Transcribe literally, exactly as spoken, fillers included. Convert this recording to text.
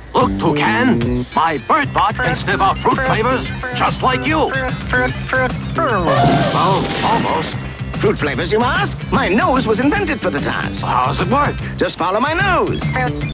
Look, Toucan, my bird bot can sniff out fruit flavors just like you. Well, almost. Fruit flavors, you ask? My nose was invented for the task. How does it work? Just follow my nose.